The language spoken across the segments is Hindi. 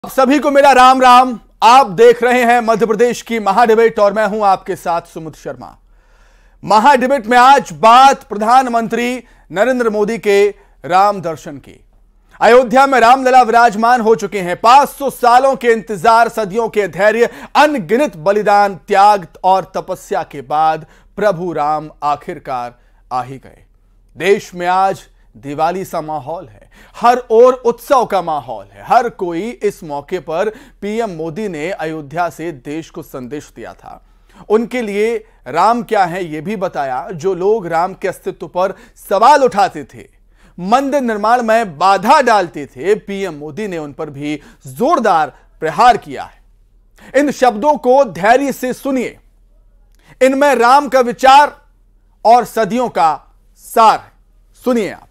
सभी को मेरा राम राम। आप देख रहे हैं मध्य प्रदेश की महाडिबेट और मैं हूं आपके साथ सुमित शर्मा। महाडिबेट में आज बात प्रधानमंत्री नरेंद्र मोदी के राम दर्शन की। अयोध्या में रामलला विराजमान हो चुके हैं। 500 सालों के इंतजार, सदियों के धैर्य, अनगिनत बलिदान, त्याग और तपस्या के बाद प्रभु राम आखिरकार आ ही गए। देश में आज दिवाली सा माहौल है, हर ओर उत्सव का माहौल है। हर कोई इस मौके पर पीएम मोदी ने अयोध्या से देश को संदेश दिया था। उनके लिए राम क्या है यह भी बताया। जो लोग राम के अस्तित्व पर सवाल उठाते थे, मंदिर निर्माण में बाधा डालते थे, पीएम मोदी ने उन पर भी जोरदार प्रहार किया है। इन शब्दों को धैर्य से सुनिए। इनमें राम का विचार और सदियों का सार है। सुनिए आप।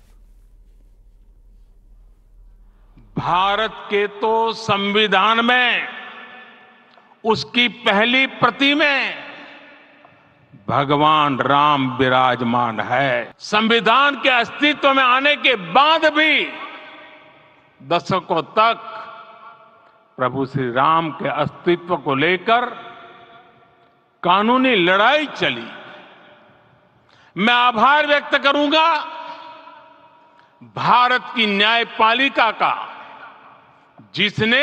भारत के तो संविधान में उसकी पहली प्रति में भगवान राम विराजमान है। संविधान के अस्तित्व में आने के बाद भी दशकों तक प्रभु श्री राम के अस्तित्व को लेकर कानूनी लड़ाई चली। मैं आभार व्यक्त करूंगा भारत की न्यायपालिका का, जिसने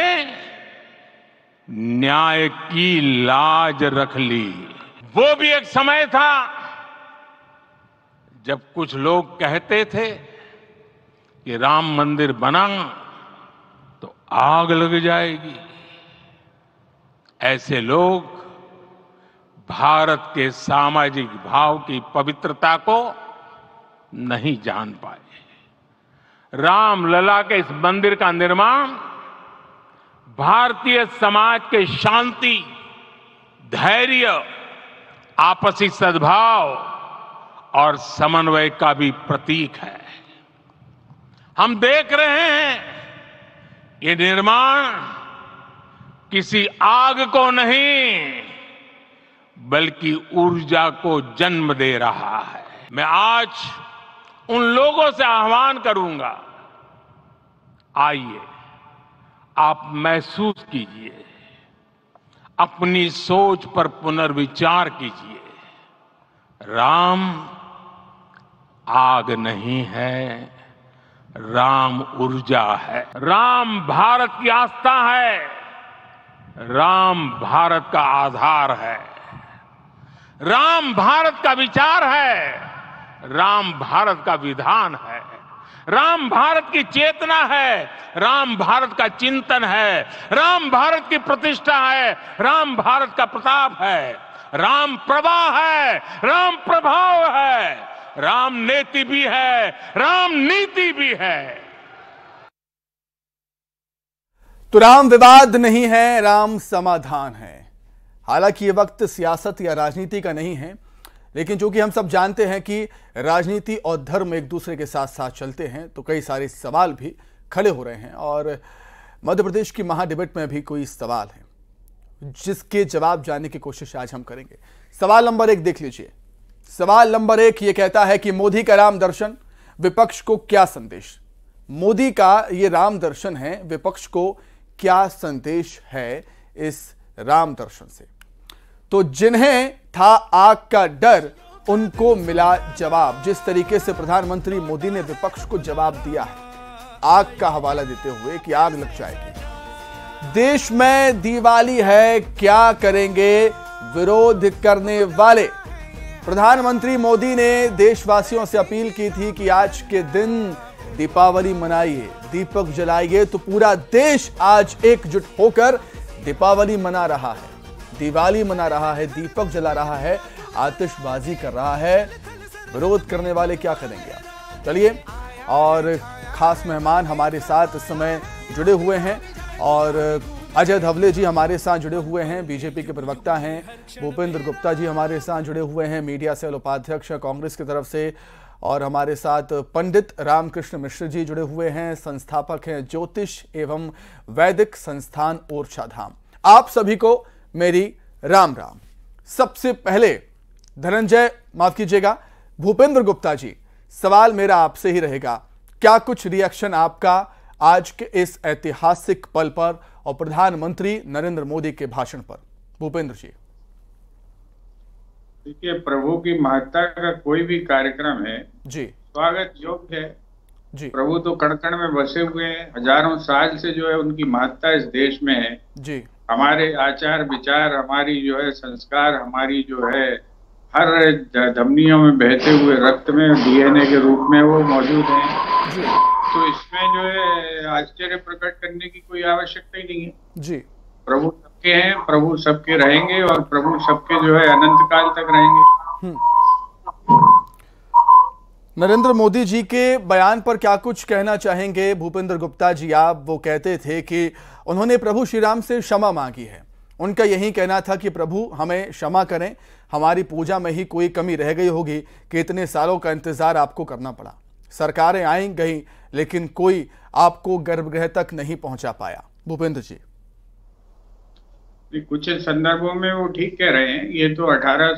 न्याय की लाज रख ली। वो भी एक समय था जब कुछ लोग कहते थे कि राम मंदिर बना तो आग लग जाएगी। ऐसे लोग भारत के सामाजिक भाव की पवित्रता को नहीं जान पाए। रामलला के इस मंदिर का निर्माण भारतीय समाज के शांति, धैर्य, आपसी सद्भाव और समन्वय का भी प्रतीक है। हम देख रहे हैं ये निर्माण किसी आग को नहीं बल्कि ऊर्जा को जन्म दे रहा है। मैं आज उन लोगों से आह्वान करूंगा, आइए आप महसूस कीजिए, अपनी सोच पर पुनर्विचार कीजिए। राम आग नहीं है, राम ऊर्जा है। राम भारत की आस्था है, राम भारत का आधार है। राम भारत का विचार है, राम भारत का विधान है। राम भारत की चेतना है, राम भारत का चिंतन है। राम भारत की प्रतिष्ठा है, राम भारत का प्रताप है। राम प्रवाह है, राम प्रभाव है। राम नेति भी है, राम नीति भी है। तो राम विवाद नहीं है, राम समाधान है। हालांकि ये वक्त सियासत या राजनीति का नहीं है, लेकिन चूंकि हम सब जानते हैं कि राजनीति और धर्म एक दूसरे के साथ साथ चलते हैं, तो कई सारे सवाल भी खड़े हो रहे हैं। और मध्य प्रदेश की महाडिबेट में भी कोई सवाल है जिसके जवाब जानने की कोशिश आज हम करेंगे। सवाल नंबर 1 देख लीजिए। सवाल नंबर 1 ये कहता है कि मोदी का राम दर्शन विपक्ष को क्या संदेश। मोदी का ये राम दर्शन है, विपक्ष को क्या संदेश है इस राम दर्शन से। तो जिन्हें था आग का डर, उनको मिला जवाब। जिस तरीके से प्रधानमंत्री मोदी ने विपक्ष को जवाब दिया है, आग का हवाला देते हुए कि आग लग जाएगी। देश में दिवाली है, क्या करेंगे विरोध करने वाले। प्रधानमंत्री मोदी ने देशवासियों से अपील की थी कि आज के दिन दीपावली मनाइए, दीपक जलाइए। तो पूरा देश आज एकजुट होकर दीपावली मना रहा है, दिवाली मना रहा है, दीपक जला रहा है, आतिशबाजी कर रहा है। विरोध करने वाले क्या करेंगे आप। चलिए, और खास मेहमान हमारे साथ इस समय जुड़े हुए हैं और अजय धवले जी हमारे साथ जुड़े हुए हैं, बीजेपी के प्रवक्ता हैं। भूपेंद्र गुप्ता जी हमारे साथ जुड़े हुए हैं, मीडिया सेल उपाध्यक्ष कांग्रेस की तरफ से। और हमारे साथ पंडित रामकृष्ण मिश्र जी जुड़े हुए हैं, संस्थापक हैं ज्योतिष एवं वैदिक संस्थान ओरछा धाम। आप सभी को मेरी राम राम। सबसे पहले धनंजय, माफ कीजिएगा, भूपेंद्र गुप्ता जी, सवाल मेरा आपसे ही रहेगा। क्या कुछ रिएक्शन आपका आज के इस ऐतिहासिक पल पर और प्रधानमंत्री नरेंद्र मोदी के भाषण पर। भूपेंद्र जी। देखिए, प्रभु की महत्ता का कोई भी कार्यक्रम है जी, स्वागत योग्य है जी। प्रभु तो कण कण में बसे हुए हैं, हजारों साल से जो है उनकी महत्ता इस देश में है जी। हमारे आचार विचार, हमारी जो है संस्कार, हमारी जो है हर धमनियों में बहते हुए रक्त में डीएनए के रूप में वो मौजूद हैं जी। तो इसमें जो है आश्चर्य प्रकट करने की कोई आवश्यकता ही नहीं है जी। प्रभु सबके हैं, प्रभु सबके रहेंगे और प्रभु सबके जो है अनंत काल तक रहेंगे। नरेंद्र मोदी जी के बयान पर क्या कुछ कहना चाहेंगे भूपेंद्र गुप्ता जी आप? वो कहते थे कि उन्होंने प्रभु श्री राम से क्षमा मांगी है। उनका यही कहना था कि प्रभु हमें क्षमा करें, हमारी पूजा में ही कोई कमी रह गई होगी कि इतने सालों का इंतजार आपको करना पड़ा। सरकारें आई गई लेकिन कोई आपको गर्भगृह तक नहीं पहुंचा पाया। भूपेंद्र जी। कुछ संदर्भों में वो ठीक कह रहे हैं। ये तो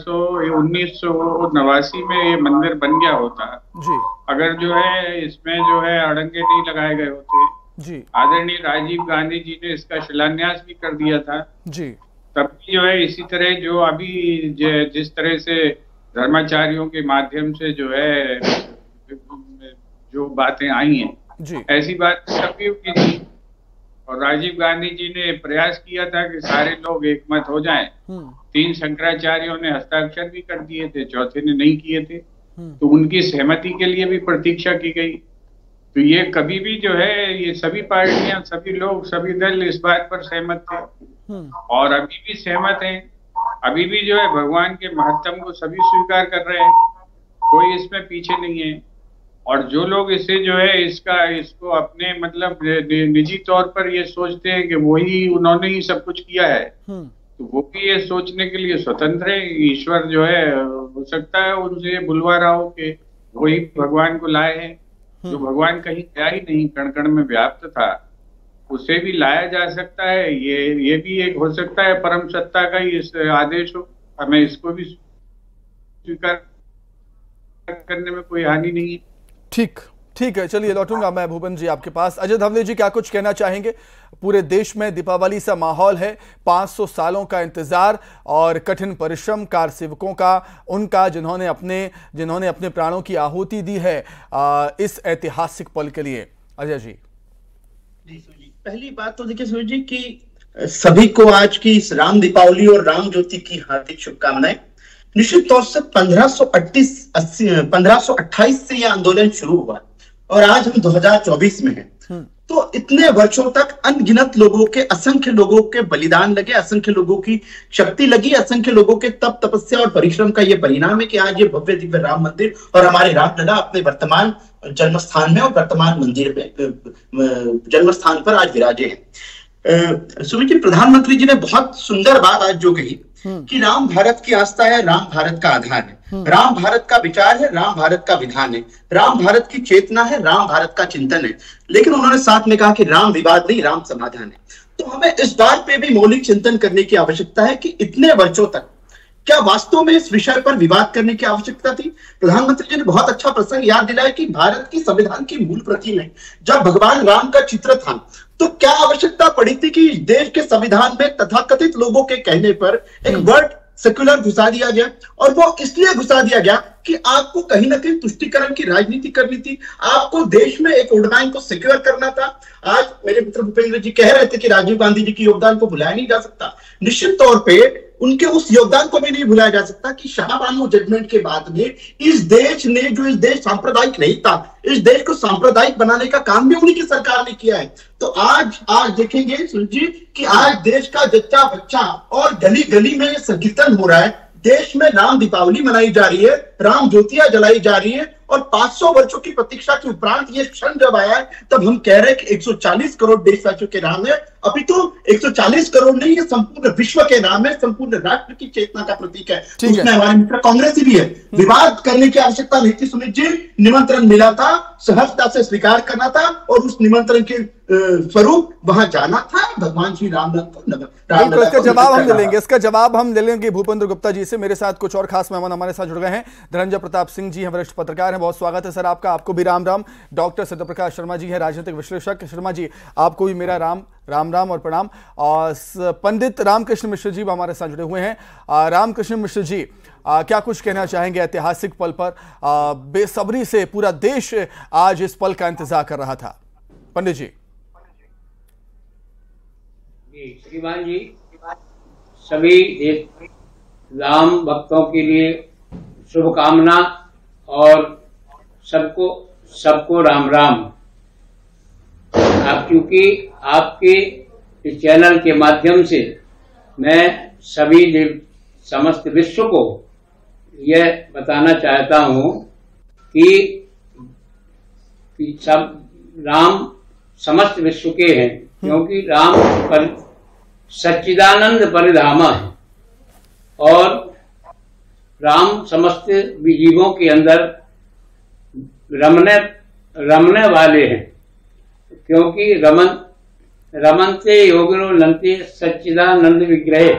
1989 में ये मंदिर बन गया होता जी, अगर जो है इसमें जो है अड़ंगे नहीं लगाए गए होते जी। आदरणीय राजीव गांधी जी ने इसका शिलान्यास भी कर दिया था जी। तब भी जो है इसी तरह जो अभी जिस तरह से धर्माचार्यों के माध्यम से जो है जो बातें आई हैं जी, ऐसी बात कभी की थी और राजीव गांधी जी ने प्रयास किया था कि सारे लोग एकमत हो जाएं। 3 शंकराचार्यों ने हस्ताक्षर भी कर दिए थे, चौथे ने नहीं किए थे तो उनकी सहमति के लिए भी प्रतीक्षा की गई। तो ये कभी भी जो है ये सभी पार्टियां, सभी लोग, सभी दल इस बात पर सहमत थे और अभी भी सहमत हैं। अभी भी जो है भगवान के महत्तम को सभी स्वीकार कर रहे हैं, कोई इसमें पीछे नहीं है। और जो लोग इसे जो है इसको अपने मतलब निजी तौर पर ये सोचते हैं कि वही उन्होंने ही सब कुछ किया है तो वो भी ये सोचने के लिए स्वतंत्र है। ईश्वर जो है हो सकता है उनसे ये बुलवा रहा हो कि वही भगवान को लाए हैं, जो भगवान कहीं गया ही नहीं, कण कण में व्याप्त था, उसे भी लाया जा सकता है। ये भी एक हो सकता है परम सत्ता का ही इस आदेश हो, हमें इसको भी स्वीकार करने में कोई हानि नहीं है। ठीक है, चलिए लौटूंगा मैं भूपेंद्र जी आपके पास। अजय धवले जी क्या कुछ कहना चाहेंगे? पूरे देश में दीपावली सा माहौल है, 500 सालों का इंतजार और कठिन परिश्रम कार सेवकों का, उनका जिन्होंने अपने प्राणों की आहुति दी है इस ऐतिहासिक पल के लिए। अजय जी। पहली बात तो देखिए सूर्य जी कि सभी को आज की इस राम दीपावली और राम ज्योति की हार्दिक शुभकामनाएं। निश्चित तौर से 1528 से यह आंदोलन शुरू हुआ और आज हम 2024 में हैं। तो इतने वर्षों तक अनगिनत लोगों के, असंख्य लोगों के बलिदान लगे, असंख्य लोगों की शक्ति लगी, असंख्य लोगों के तप तपस्या और परिश्रम का यह परिणाम है कि आज ये भव्य दिव्य राम मंदिर और हमारे रामलला अपने वर्तमान जन्म स्थान में और वर्तमान मंदिर में जन्म स्थान पर आज विराजे हैं। सुमित जी, प्रधानमंत्री जी ने बहुत सुंदर बात आज जो कही कि राम भारत की आस्था है, राम भारत का आधार है, राम भारत का विचार है, राम भारत का विधान है, राम भारत की चेतना है, राम भारत का चिंतन है। लेकिन उन्होंने साथ में कहा कि राम विवाद नहीं, राम समाधान है। तो हमें इस बात पे भी मौलिक चिंतन करने की आवश्यकता है कि इतने वर्षों तक क्या वास्तव में इस विषय पर विवाद करने की आवश्यकता थी? प्रधानमंत्री जी ने बहुत अच्छा प्रसंग याद दिलाया कि भारत की संविधान की मूल प्रति में जब भगवान राम का चित्र था तो क्या आवश्यकता पड़ी थी कि देश के संविधान में तथाकथित लोगों के कहने पर एक वर्ड सेक्युलर घुसा दिया गया। और वो इसलिए घुसा दिया गया कि आपको कहीं ना कहीं तुष्टीकरण की राजनीति करनी थी, आपको देश में एक वोट को सिक्योर करना था। आज मेरे मित्र भूपेंद्र जी कह रहे थे कि राजीव गांधी जी के योगदान को भुलाया नहीं जा सकता। निश्चित तौर पे उनके उस योगदान को भी नहीं भुलाया जा सकता कि शाहबानो जजमेंट के बाद में इस देश ने, जो इस देश सांप्रदायिक नहीं था, इस देश को सांप्रदायिक बनाने का काम भी उन्हीं की सरकार ने किया है। तो आज देखेंगे सुनिए कि आज देश का जच्चा बच्चा और गली गली में संकीर्तन हो रहा है, देश में राम दीपावली मनाई जा रही है, राम ज्योतियां जलाई जा रही है और 500 वर्षों की प्रतीक्षा के उपरांत ये क्षण जब आया है तब हम कह रहे हैं कि 140 करोड़ देशवासियों के नाम है। अभी तो 140 करोड़ नहीं, ये संपूर्ण विश्व के नाम है, संपूर्ण राष्ट्र की चेतना का प्रतीक है। उसमें हमारे मित्र कांग्रेस भी है। विवाद करने की आवश्यकता नहीं थी सुमित जी, निमंत्रण मिला था, सहजता से स्वीकार करना था और उस निमंत्रण के स्वरूप वहां जाना था भगवान श्री राम को बिल्कुल, इसका जवाब हम ले लेंगे, इसका जवाब हम ले लेंगे भूपेंद्र गुप्ता जी से। मेरे साथ कुछ और खास मेहमान हमारे साथ जुड़ गए हैं। धनंजय प्रताप सिंह जी हैं, वरिष्ठ पत्रकार हैं, बहुत स्वागत है सर आपका। आपको भी राम राम। डॉक्टर सत्यप्रकाश शर्मा जी हैं, राजनीतिक विश्लेषक। शर्मा जी, आपको भी मेरा राम राम और प्रणाम। और पंडित रामकृष्ण मिश्र जी हमारे साथ जुड़े हुए हैं। रामकृष्ण मिश्र जी, क्या कुछ कहना चाहेंगे ऐतिहासिक पल पर? बेसब्री से पूरा देश आज इस पल का इंतजार कर रहा था। पंडित जी। श्रीमान जी, सभी राम भक्तों के लिए शुभकामना और सबको राम राम। क्योंकि आपके इस चैनल के माध्यम से मैं सभी समस्त विश्व को यह बताना चाहता हूं कि सब राम समस्त विश्व के हैं, क्योंकि राम सच्चिदानंद परिधामा है और राम समस्त जीवों के अंदर रमने वाले हैं, क्योंकि रमनते योगिनो नंते सच्चिदानंद विग्रह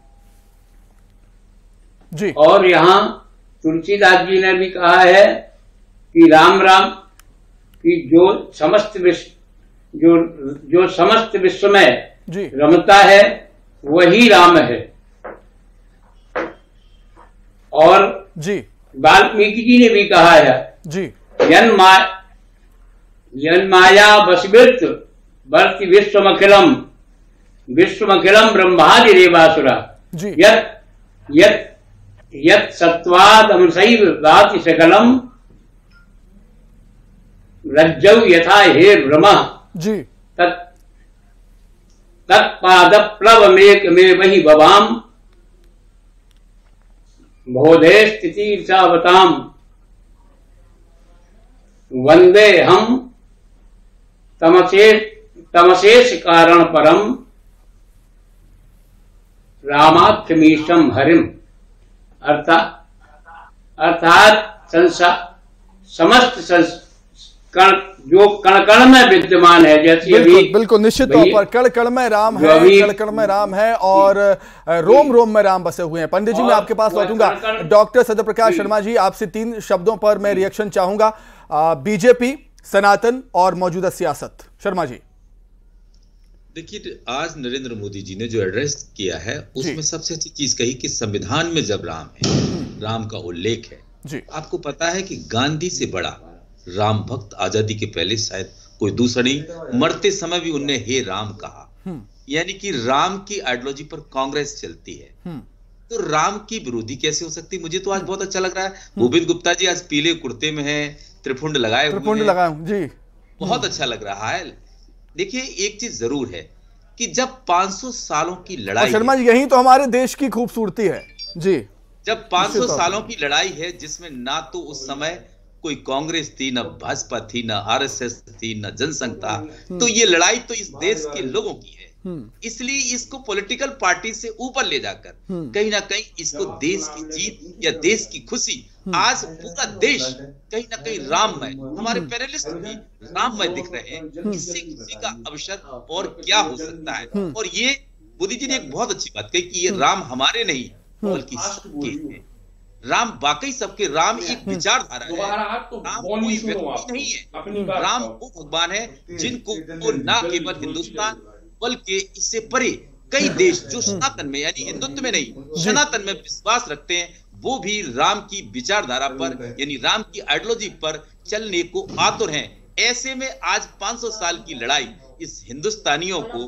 जी। और यहाँ तुलसीदास जी ने भी कहा है कि राम राम की जो समस्त विश्व में जी रमता है वही राम है। और जी वाल्मीकि जी ने भी कहा है जी, यन माया वसवित वर्ति विश्वमखिलम ब्रह्मादि रेवासुरा जी। यत सत्वादमसैव भाति सकलम रज्जौ यथा हे ब्रह्म जी। तत्पादप्लवमेकमेव हि भवाम बोधे स्थितिर्चावताम वंदे हम तमशेष कारण परम रामाख्यमीशम हरिम। अर्थात समस्त जो कण कण में विद्यमान है, जैसे बिल्कुल निश्चित तौर पर कण कण में राम है, कण कण में राम है और रोम रोम में राम बसे हुए हैं। पंडित जी, मैं आपके पास लौटूंगा। डॉक्टर सत्यप्रकाश शर्मा जी, आपसे 3 शब्दों पर मैं रिएक्शन चाहूंगा। बीजेपी, सनातन और मौजूदा सियासत। शर्मा जी। देखिए, आज नरेंद्र मोदी जी ने जो एड्रेस किया है उसमें सबसे अच्छी चीज कही कि संविधान में जब राम है, राम का उल्लेख है जी। आपको पता है कि गांधी से बड़ा राम भक्त आजादी के पहले शायद कोई दूसरा नहीं। मरते समय भी उनने हे राम कहा। यानी कि राम की आइडियोलॉजी पर कांग्रेस चलती है, तो राम की विरोधी कैसे हो सकती? मुझे तो आज बहुत अच्छा लग रहा है। भूपेंद्र गुप्ता जी आज पीले कुर्ते में हैं, त्रिपुंड लगाए जी, बहुत अच्छा लग रहा है। देखिए, एक चीज जरूर है कि जब 500 सालों की लड़ाई, शर्मा जी यही तो हमारे देश की खूबसूरती है जी। जब 500 सालों की लड़ाई है जिसमें ना तो उस समय कोई कांग्रेस थी, ना भाजपा थी, ना आरएसएस थी, ना जनसंघ था, तो ये लड़ाई तो इस देश के लोगों की है। इसलिए इसको पॉलिटिकल पार्टी से ऊपर ले जाकर कहीं ना कहीं इसको देश की जीत या देश की खुशी, आज पूरा देश कहीं ना कहीं राममय, हमारे पैनलिस्ट भी राममय दिख रहे हैं। इससे खुशी का अवसर और क्या हो सकता है? और ये मोदी जी ने एक बहुत अच्छी बात कही कि ये राम हमारे नहीं बल्कि सबके हैं। राम वाकई सबके, राम एक विचारधारा है, राम कोई व्यक्ति नहीं है। राम वो भगवान है जिनको वो ना केवल हिंदुस्तान बल्कि इससे परे कई देश जो सनातन में यानी हिंदुत्व में नहीं सनातन में विश्वास रखते हैं, वो भी राम की विचारधारा पर यानी राम की आइडियोलॉजी पर चलने को आतुर हैं। ऐसे में आज 500 साल की लड़ाई इस हिंदुस्तानियों को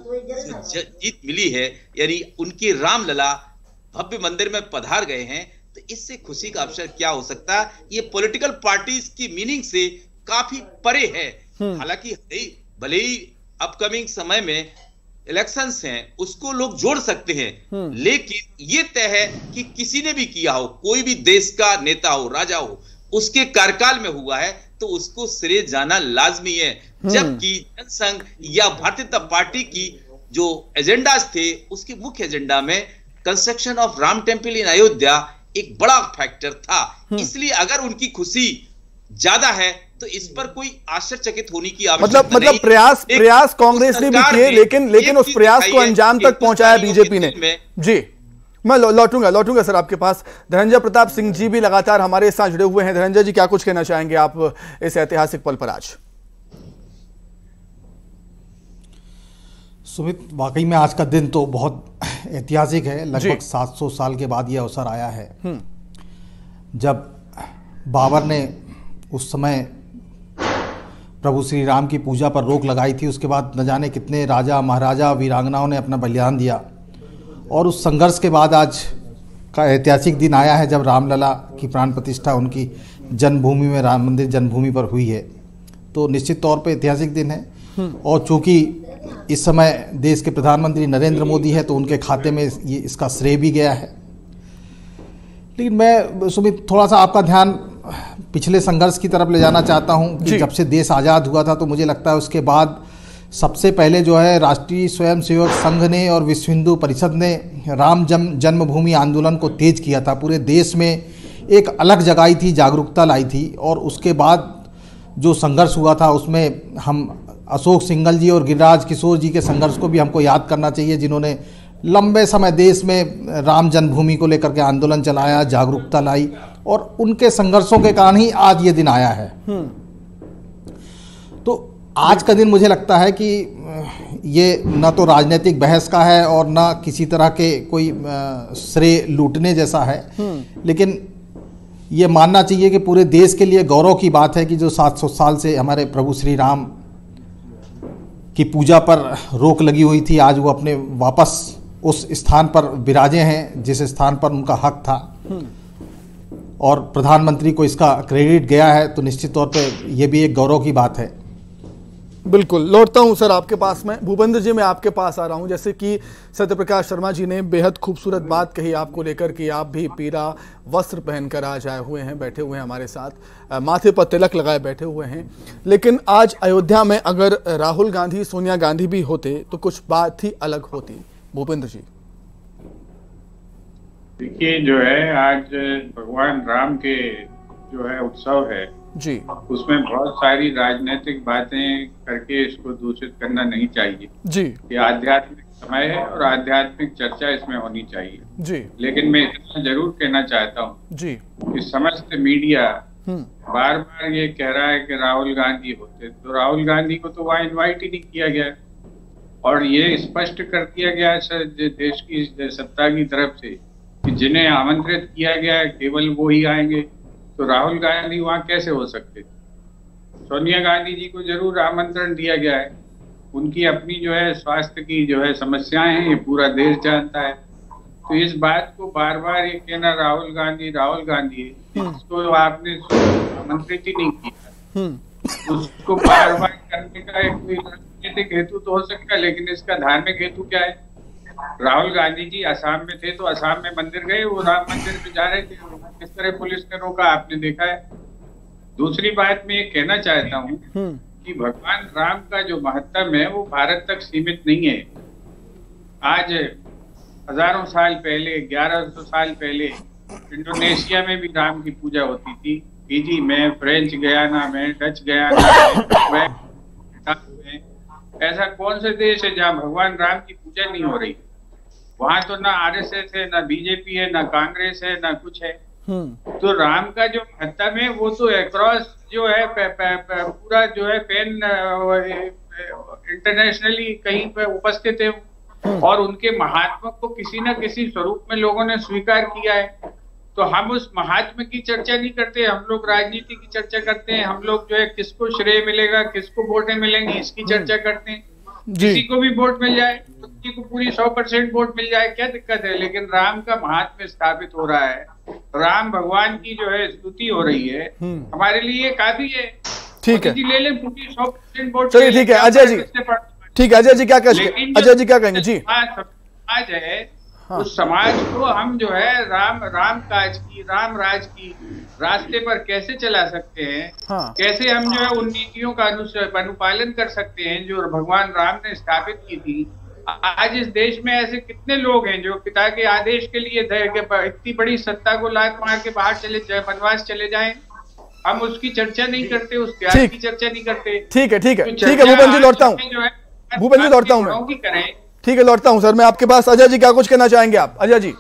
जीत मिली है, यानी उनके रामलला भव्य मंदिर में पधार गए हैं, तो इससे खुशी का अवसर क्या हो सकता है? ये पॉलिटिकल पार्टीज की मीनिंग से काफी परे है। हालांकि भले ही अपकमिंग समय में इलेक्शंस हैं उसको लोग जोड़ सकते हैं, लेकिन ये तय है कि किसी ने भी किया हो, कोई भी देश का नेता हो, राजा हो, उसके कार्यकाल में हुआ है तो उसको श्रेय जाना लाजमी है। जबकि जनसंघ या भारतीय जनता पार्टी की जो एजेंडास थे उसके मुख्य एजेंडा में construction of Ram temple in Ayodhya एक बड़ा फैक्टर था। इसलिए अगर उनकी खुशी ज्यादा है तो इस पर कोई आश्चर्यचकित होने की आवश्यकता मतलब प्रयास कांग्रेस ने भी किए, लेकिन उस प्रयास को अंजाम तक पहुंचाया बीजेपी ने। जी, मैं लौटूंगा सर आपके पास। धनंजय प्रताप सिंह जी भी लगातार हमारे साथ जुड़े हुए हैं। धनंजय जी, क्या कुछ कहना चाहेंगे आप इस ऐतिहासिक पल पर आज? सुमित, वाकई में आज का दिन तो बहुत ऐतिहासिक है। लगभग 700 साल के बाद यह अवसर आया है जब बाबर ने उस समय प्रभु श्री राम की पूजा पर रोक लगाई थी। उसके बाद न जाने कितने राजा महाराजा वीरांगनाओं ने अपना बलिदान दिया, और उस संघर्ष के बाद आज का ऐतिहासिक दिन आया है जब रामलला की प्राण प्रतिष्ठा उनकी जन्मभूमि में, राम मंदिर जन्मभूमि पर हुई है। तो निश्चित तौर पे ऐतिहासिक दिन है। और चूंकि इस समय देश के प्रधानमंत्री नरेंद्र मोदी है तो उनके खाते में ये इसका श्रेय भी गया है। लेकिन मैं सुमित थोड़ा सा आपका ध्यान पिछले संघर्ष की तरफ ले जाना चाहता हूं कि जब से देश आज़ाद हुआ था तो मुझे लगता है उसके बाद सबसे पहले जो है राष्ट्रीय स्वयंसेवक संघ ने और विश्व हिंदू परिषद ने राम जन्मभूमि आंदोलन को तेज किया था। पूरे देश में एक अलग जगाई थी, जागरूकता लाई थी। और उसके बाद जो संघर्ष हुआ था उसमें हम अशोक सिंघल जी और गिरिराज किशोर जी के संघर्ष को भी हमको याद करना चाहिए, जिन्होंने लंबे समय देश में राम जन्मभूमि को लेकर के आंदोलन चलाया, जागरूकता लाई, और उनके संघर्षों के कारण ही आज ये दिन आया है। तो आज का दिन मुझे लगता है कि ये न तो राजनीतिक बहस का है और न किसी तरह के कोई श्रेय लूटने जैसा है, लेकिन ये मानना चाहिए कि पूरे देश के लिए गौरव की बात है कि जो 700 साल से हमारे प्रभु श्री राम की पूजा पर रोक लगी हुई थी, आज वो अपने वापस उस स्थान पर विराजे हैं जिस स्थान पर उनका हक था, और प्रधानमंत्री को इसका क्रेडिट गया है। तो निश्चित तौर पे ये भी एक गौरव की बात है। बिल्कुल, लौटता हूं सर आपके पास में। भूपेंद्र जी, मैं आपके पास आ रहा हूं। जैसे कि सत्यप्रकाश शर्मा जी ने बेहद खूबसूरत बात कही आपको लेकर कि आप भी पीला वस्त्र पहनकर आज आए हुए हैं, बैठे हुए हैं हमारे साथ, माथे पर तिलक लगाए बैठे हुए हैं। लेकिन आज अयोध्या में अगर राहुल गांधी, सोनिया गांधी भी होते तो कुछ बात ही अलग होती। भूपेंद्र जी, देखिए, जो है आज भगवान राम के जो है उत्सव है जी, उसमें बहुत सारी राजनीतिक बातें करके इसको दूषित करना नहीं चाहिए जी। ये आध्यात्मिक समय है और आध्यात्मिक चर्चा इसमें होनी चाहिए जी। लेकिन मैं इतना जरूर कहना चाहता हूँ जी कि समस्त मीडिया बार बार ये कह रहा है कि राहुल गांधी होते, तो राहुल गांधी को तो वहाँ इन्वाइट ही नहीं किया गया, और ये स्पष्ट कर दिया गया देश की सत्ता की तरफ से कि जिन्हें आमंत्रित किया गया है केवल वो ही आएंगे। तो राहुल गांधी वहाँ कैसे हो सकते? सोनिया गांधी जी को जरूर आमंत्रण दिया गया है, उनकी अपनी जो है स्वास्थ्य की जो है समस्याएं हैं, ये पूरा देश जानता है। तो इस बात को बार बार ये कहना राहुल गांधी इसको आपने आमंत्रित ही नहीं किया, उसको बार बार करने का एक कोई राजनीतिक हेतु तो हो सकता है, लेकिन इसका धार्मिक हेतु क्या है? राहुल गांधी जी असम में थे तो असम में मंदिर गए, वो राम मंदिर में जा रहे थे, किस तरह पुलिस ने रोका आपने देखा है। दूसरी बात मैं ये कहना चाहता हूँ कि भगवान राम का जो महत्व है वो भारत तक सीमित नहीं है। आज हजारों साल पहले, 1100 साल पहले इंडोनेशिया में भी राम की पूजा होती थी, फिजी में, फ्रेंच गयाना में, डच गयाना में। ऐसा कौन सा देश है जहाँ भगवान राम की पूजा नहीं हो रही? वहां तो ना आरएसएस है, ना बीजेपी है, ना कांग्रेस है, ना कुछ है। तो राम का जो महत्व है वो तो अक्रॉस जो है पूरा जो है पैन इंटरनेशनली कहीं पे उपस्थित है, और उनके महात्मा को किसी न किसी स्वरूप में लोगों ने स्वीकार किया है। तो हम उस महात्मा की चर्चा नहीं करते, हम लोग राजनीति की चर्चा करते हैं। हम लोग जो है किसको श्रेय मिलेगा, किसको वोटें मिलेंगी, इसकी चर्चा करते हैं। किसी को भी वोट मिल जाए, किसी को पूरी 100% वोट मिल जाए, क्या दिक्कत है? लेकिन राम का महात्म्य स्थापित हो रहा है, राम भगवान की जो है स्तुति हो रही है, हमारे लिए काफी है। ठीक है, ले लें पूरी 100% वोट। चलिए ठीक है अजय जी, ठीक है अजय जी क्या कहेंगे? अजय जी क्या कहेंगे? जी, आज है उस समाज को हम जो है राम काज की, राम राज की रास्ते पर कैसे चला सकते हैं? कैसे हम जो है उन नीतियों का अनुपालन कर सकते हैं जो भगवान राम ने स्थापित की थी? आज इस देश में ऐसे कितने लोग हैं जो पिता के आदेश के लिए इतनी बड़ी सत्ता को लात मार के बाहर चले जाए, वनवास चले जाएं? हम उसकी चर्चा नहीं करते, उस त्याग की चर्चा नहीं करते। ठीक है भूपेंद्र जी लौटता हूँ, भूपेंद्र जी लौटता हूँ मैं। ठीक है लौटता हूँ सर मैं आपके पास। अजय जी क्या कुछ कहना चाहेंगे आप? अजय जी।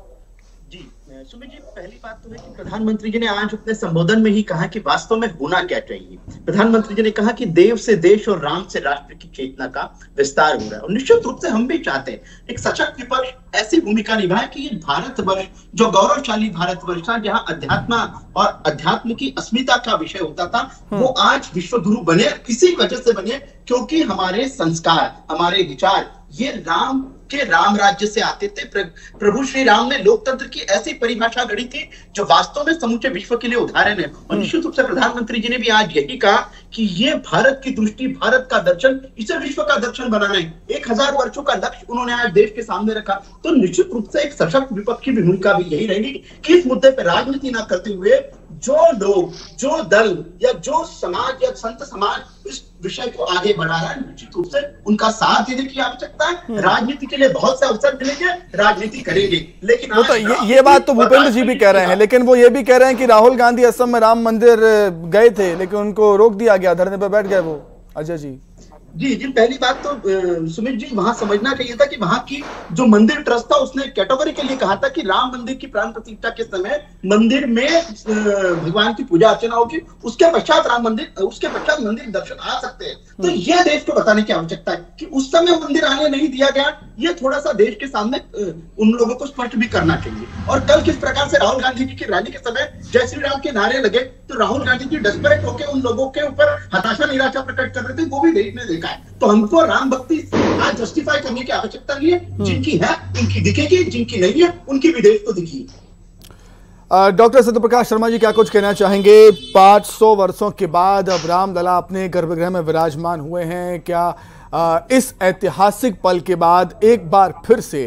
जी सुमित जी, पहली बात तो है कि प्रधानमंत्री जी ने आज अपने संबोधन में ही कहा कि वास्तव में होना क्या चाहिए। प्रधानमंत्री जी ने कहा कि देव से देश और राम से राष्ट्र की चेतना का विस्तार हो रहा है, और निश्चित रूप से हम भी चाहते हैं एक सशक्त विपक्ष ऐसी भूमिका निभाए कि ये भारतवर्ष जो गौरवशाली भारतवर्ष था, जहां अध्यात्म और अध्यात्म की अस्मिता का विषय होता था, वो आज विश्व गुरु बने। किसी वजह से बने क्योंकि हमारे संस्कार, हमारे विचार ये राम के राम राज्य से आते थे। प्रभु श्री राम ने लोकतंत्र की ऐसी परिभाषा गढ़ी थी जो वास्तव में समूचे विश्व के लिए उदाहरण है। और निश्चित रूप से प्रधानमंत्री जी ने भी आज यही कहा कि ये भारत की दृष्टि, भारत का दर्शन, इसे विश्व का दर्शन बनाना है। 1000 वर्षों का लक्ष्य उन्होंने आज देश के सामने रखा। तो निश्चित रूप से एक सशक्त विपक्ष की भूमिका भी यही रहेगी कि इस मुद्दे पर राजनीति न करते हुए जो लोग, जो दल या जो समाज या संत समाज इस विषय को आगे बढ़ा रहा है, निश्चित रूप से उनका साथ देने की आवश्यकता है। राजनीति के लिए बहुत से अवसर मिलेंगे, राजनीति करेंगे। लेकिन वो तो ये बात तो भूपेंद्र जी भी कह रहे हैं, लेकिन वो ये भी कह रहे हैं कि राहुल गांधी असम में राम मंदिर गए थे लेकिन उनको रोक दिया गया, धरने पर बैठ गए वो। अजय जी। जी पहली बात तो सुमित जी वहां समझना चाहिए था कि वहां की जो मंदिर ट्रस्ट था उसने कैटेगरी के लिए कहा था कि राम मंदिर की प्राण प्रतिष्ठा के समय मंदिर में भगवान की पूजा अर्चना होगी, उसके पश्चात मंदिर दर्शन आ सकते हैं। तो ये देश को बताने की आवश्यकता है कि उस समय मंदिर आने नहीं दिया गया। ये थोड़ा सा देश के सामने उन लोगों को स्पष्ट भी करना चाहिए। और कल किस प्रकार से राहुल गांधी जी की रैली के समय जय श्री राम के नारे लगे, तो राहुल गांधी जी डेस्परेट होकर उन लोगों के ऊपर हताशा निराशा प्रकट कर रहे थे, वो भी देश ने देखा है। तो हमको राम भक्ति आज जस्टिफाई करने की आवश्यकता नहीं है। जिनकी है उनकी दिखेगी, जिनकी नहीं है उनकी भी देश को दिखेगी। डॉक्टर सत्यप्रकाश शर्मा जी क्या कुछ कहना चाहेंगे? 500 वर्षों के बाद अब रामलला अपने गर्भगृह में विराजमान हुए हैं। क्या इस ऐतिहासिक पल के बाद एक बार फिर से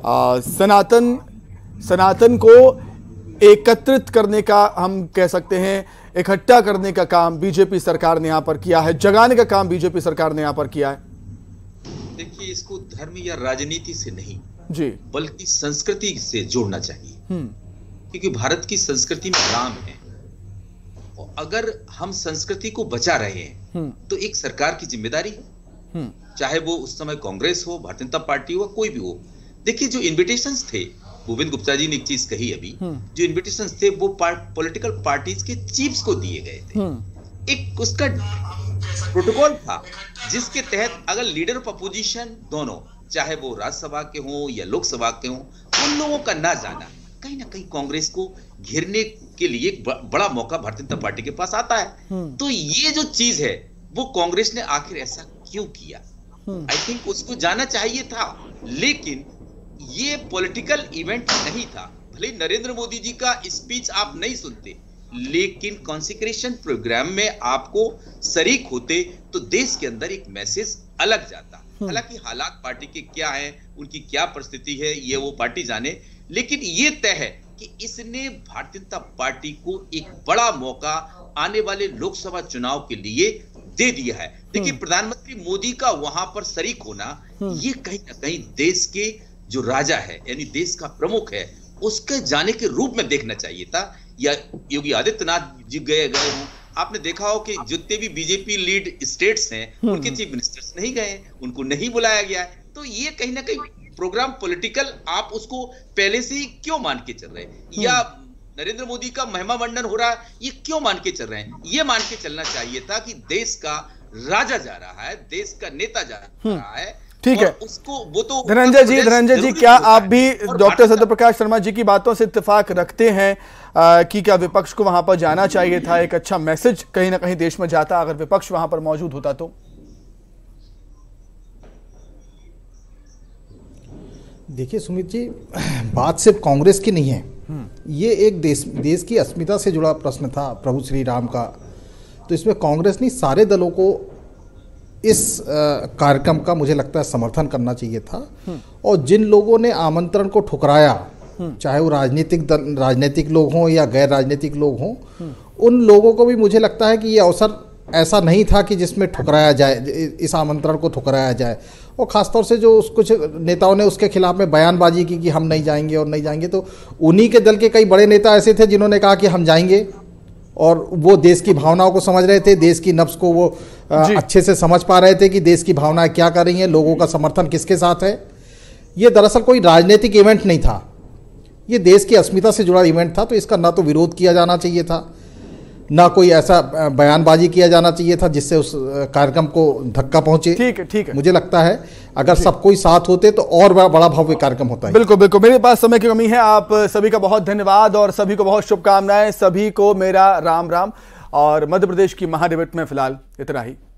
सनातन को एकत्रित करने का, हम कह सकते हैं इकट्ठा करने का काम बीजेपी सरकार ने यहां पर किया है, जगाने का काम बीजेपी सरकार ने यहां पर किया है? देखिए, इसको धर्म या राजनीति से नहीं जी बल्कि संस्कृति से जोड़ना चाहिए, क्योंकि भारत की संस्कृति में राम है। और अगर हम संस्कृति को बचा रहे हैं तो एक सरकार की जिम्मेदारी है, चाहे वो उस समय कांग्रेस हो, भारतीय जनता पार्टी हो, कोई भी हो। देखिए, जो इन्विटेशंस थे, गोविंद गुप्ता जी ने एक चीज कही अभी, जो इन्विटेशंस थे वो पॉलिटिकल पार्टीज के चीफ्स को दिए गए थे। एक उसका प्रोटोकॉल था जिसके तहत अगर लीडर ऑफ अपोजिशन दोनों, चाहे वो राज्यसभा के हों या लोकसभा के हों, उन लोगों का ना जाना कहीं ना कहीं कांग्रेस को घेरने के लिए एक बड़ा मौका भारतीय जनता पार्टी के पास आता है। तो ये जो चीज है वो कांग्रेस ने आखिर ऐसा क्यों किया, आई थिंक उसको जाना चाहिए था। लेकिन ये पॉलिटिकल इवेंट नहीं था। भले नरेंद्र मोदी जी का स्पीच आप नहीं सुनते, लेकिन कॉन्सिक्रेशन प्रोग्राम में आपको शरीक होते तो देश के अंदर एक मैसेज अलग जाता। हालांकि हालात पार्टी के क्या हैं, उनकी क्या परिस्थिति है, ये वो पार्टी जाने, लेकिन ये तय है कि इसने भारतीय जनता पार्टी को एक बड़ा मौका आने वाले लोकसभा चुनाव के लिए दे दिया है। देखिए, प्रधानमंत्री मोदी का वहां पर शरीक होना, ये कहीं ना कहीं देश के जो राजा है, यानी देश का प्रमुख है, उसके जाने के रूप में देखना चाहिए था। या योगी आदित्यनाथ जी गए हों, आपने देखा हो कि जितने भी बीजेपी लीड स्टेट्स हैं उनके चीफ मिनिस्टर्स नहीं गए, उनको नहीं बुलाया गया है। तो ये कहीं ना कहीं प्रोग्राम पॉलिटिकल, आप उसको पहले से ही क्यों मान के चल रहे हैं, या नरेंद्र मोदी का महिमा मंडन हो रहा है, ये क्यों मान के चल रहे हैं? ये मान के चलना चाहिए था कि देश का राजा जा रहा है, देश का नेता जा रहा है। ठीक है, उसको वो तो धनंजय जी क्या आप भी डॉक्टर सत्यप्रकाश शर्मा जी की बातों से इत्तेफाक रखते हैं कि क्या विपक्ष को वहां पर जाना चाहिए था? एक अच्छा मैसेज कहीं ना कहीं देश में जाता अगर विपक्ष वहां पर मौजूद होता तो। देखिए सुमित जी, बात सिर्फ कांग्रेस की नहीं है, ये एक देश की अस्मिता से जुड़ा प्रश्न था प्रभु श्री राम का। तो इसमें कांग्रेस ने सारे दलों को इस कार्यक्रम का मुझे लगता है समर्थन करना चाहिए था। और जिन लोगों ने आमंत्रण को ठुकराया, चाहे वो राजनीतिक लोग हों या गैर राजनीतिक लोग हों, उन लोगों को भी मुझे लगता है कि ये अवसर ऐसा नहीं था कि जिसमें ठुकराया जाए, इस आमंत्रण को ठुकराया जाए। और ख़ासतौर से जो कुछ नेताओं ने उसके खिलाफ में बयानबाजी की कि हम नहीं जाएंगे और नहीं जाएंगे, तो उन्हीं के दल के कई बड़े नेता ऐसे थे जिन्होंने कहा कि हम जाएंगे, और वो देश की भावनाओं को समझ रहे थे, देश की नब्ज को वो अच्छे से समझ पा रहे थे कि देश की भावनाएं क्या कर रही हैं, लोगों का समर्थन किसके साथ है। ये दरअसल कोई राजनीतिक इवेंट नहीं था, ये देश की अस्मिता से जुड़ा इवेंट था। तो इसका ना तो विरोध किया जाना चाहिए था, ना कोई ऐसा बयानबाजी किया जाना चाहिए था जिससे उस कार्यक्रम को धक्का पहुंचे। ठीक है। मुझे लगता है अगर सब कोई साथ होते तो और बड़ा भव्य कार्यक्रम होता है। बिल्कुल बिल्कुल, मेरे पास समय की कमी है। आप सभी का बहुत धन्यवाद और सभी को बहुत शुभकामनाएं। सभी को मेरा राम राम। और मध्य प्रदेश की महाडिबेट में फिलहाल इतना ही।